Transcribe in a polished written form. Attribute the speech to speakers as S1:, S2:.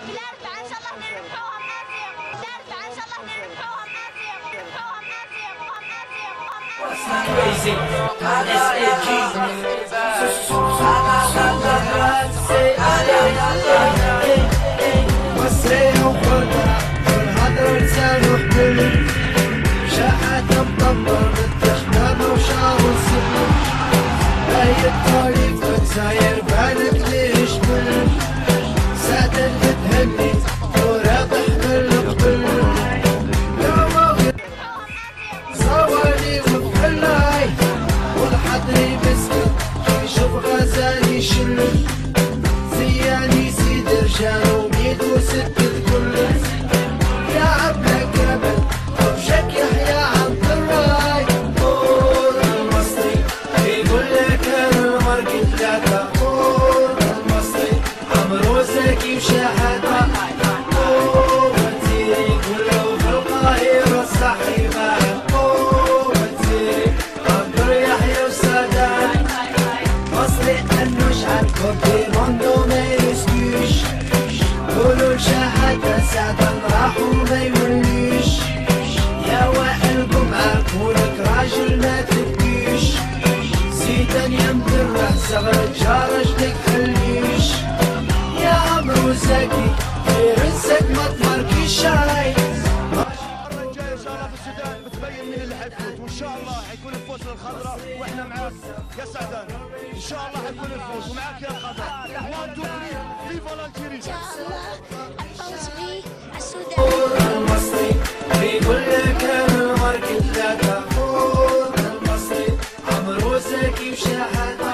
S1: الاربعه ان شاء الله نربحوها ماسيغ، الاربعه ان شاء الله نربحوها ماسيغ، نربحوها ماسيغ
S2: Crazy, SAG.
S3: والسيل وفرقة والهدر لسان وحبل شاحة مطمر بالتخدم وشعر السبل باهي الطريق وتساير بالك ليش بل سادن بتهني ورابح بالقبل صوالي وبحلاي والحضري مسكت يشوف غزال يشل زياني سيد رجال وميت وست الكل يا عبنا كامل وبشك يحيى عن الراي طول المصري يقول لك المرق ثلاثة طول المصري عمرو زكي وشحاتة وزيري يقول له في القاهرة الصحيفة وزيري عبر يحيى وسادات مصري انه شحال كوبي موندو ما يسكيش قولوا لشحاتة ساعة راحوا ما يوليش يا وائل قمعة كونك راجل ما تبكيش زيدا يمد الراس صغر جارجلك خليش يا عمرو زكي غير السك ما تمركيش شاي
S4: المره الجايه ان شاء الله في السودان بتبين مين اللي حيفوز وان شاء الله حيكون الفوز للخضراء واحنا معاك يا سعدان ان شاء الله حيكون الفوز ومعاك يا الخضراء 1 2 3 في فولنتيري
S1: ان شاء الله الفوز في السودان.
S3: المصري بيقول لك المرق ثلاثة فوق المصري عمرو زكي وشحاتة